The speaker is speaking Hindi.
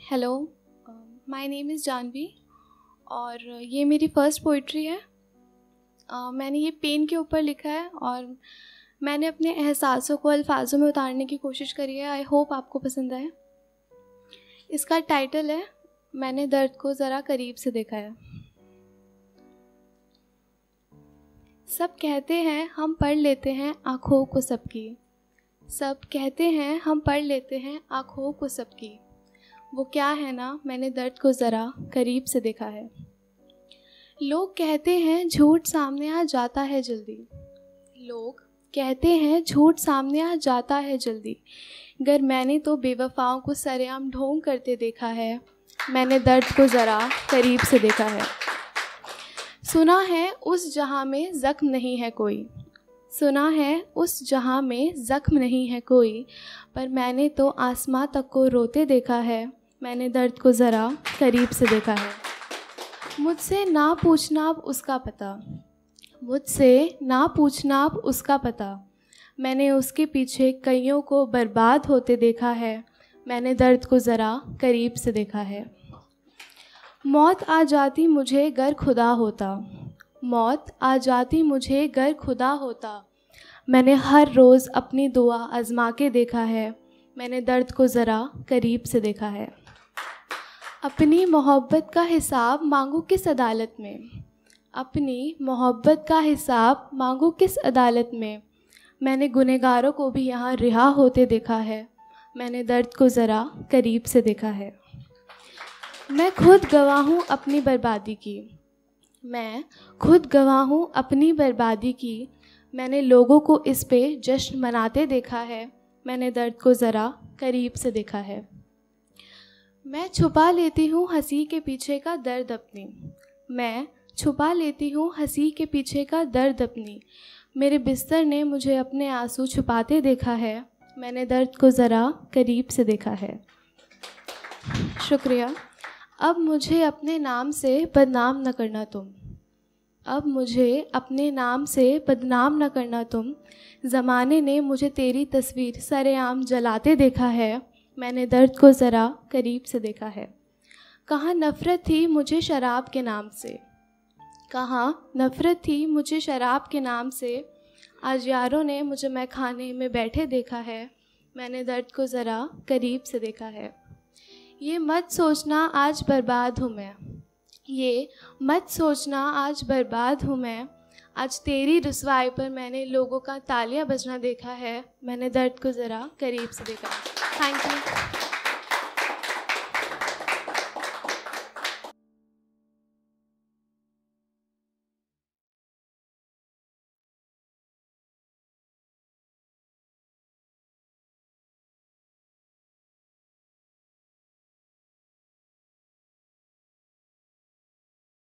Hello, my name is Janvi और ये मेरी फ़र्स्ट पोइट्री है। मैंने ये पेन के ऊपर लिखा है और मैंने अपने एहसासों को अल्फाजों में उतारने की कोशिश करी है। आई होप आपको पसंद आए। इसका टाइटल है मैंने दर्द को ज़रा करीब से देखा है। सब कहते हैं हम पढ़ लेते हैं आँखों को सबकी, सब कहते हैं हम पढ़ लेते हैं आँखों को सबकी, वो क्या है ना मैंने दर्द को ज़रा करीब से देखा है। लोग कहते हैं झूठ सामने आ जाता है जल्दी, लोग कहते हैं झूठ सामने आ जाता है जल्दी, गर मैंने तो बेवफाओं को सरेआम ढोंग करते देखा है, मैंने दर्द को ज़रा करीब से देखा है। सुना है उस जहाँ में ज़ख्म नहीं है कोई, सुना है उस जहाँ में ज़ख्म नहीं है कोई, पर मैंने तो आसमां तक को रोते देखा है, मैंने दर्द को ज़रा करीब से देखा है। मुझसे ना पूछना अब उसका पता, मुझसे ना पूछना अब उसका पता, मैंने उसके पीछे कईयों को बर्बाद होते देखा है, मैंने दर्द को ज़रा करीब से देखा है। मौत आ जाती मुझे गर खुदा होता, मौत आ जाती मुझे गर खुदा होता, मैंने हर रोज़ अपनी दुआ आज़मा के देखा है, मैंने दर्द को ज़रा करीब से देखा है। अपनी मोहब्बत का हिसाब मांगू किस अदालत में, अपनी मोहब्बत का हिसाब मांगू किस अदालत में, मैंने गुनहगारों को भी यहाँ रिहा होते देखा है, मैंने दर्द को ज़रा करीब से देखा है। मैं खुद गवाह हूँ अपनी बर्बादी की, मैं खुद गवाह हूँ अपनी बर्बादी की, मैंने लोगों को इस पे जश्न मनाते देखा है, मैंने दर्द को ज़रा करीब से देखा है। मैं छुपा लेती हूँ हंसी के पीछे का दर्द अपनी, मैं छुपा लेती हूँ हंसी के पीछे का दर्द अपनी, मेरे बिस्तर ने मुझे अपने आंसू छुपाते देखा है, मैंने दर्द को ज़रा करीब से देखा है। शुक्रिया। अब मुझे अपने नाम से बदनाम न करना तुम, अब मुझे अपने नाम से बदनाम न करना तुम, ज़माने ने मुझे तेरी तस्वीर सरेआम जलाते देखा है, मैंने दर्द को ज़रा करीब से देखा है। कहाँ नफ़रत थी मुझे शराब के नाम से, कहाँ नफ़रत थी मुझे शराब के नाम से, आज यारों ने मुझे मैं खाने में बैठे देखा है, मैंने दर्द को ज़रा करीब से देखा है। ये मत सोचना आज बर्बाद हूँ मैं, ये मत सोचना आज बर्बाद हूँ मैं, आज तेरी रुसवाई पर मैंने लोगों का तालियां बजना देखा है, मैंने दर्द को ज़रा करीब से देखा है। Thank you.